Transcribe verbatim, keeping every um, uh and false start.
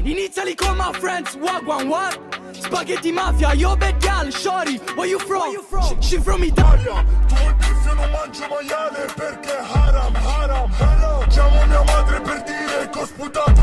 In Italy call my friends, wagwan, what? Spaghetti mafia, yo bad gal, shorty, where you from? Where you from? She, she from Italia. Tu il beef io non mangio maiale perché haram, haram, haram. Chiamo mia madre per dire che ho sputato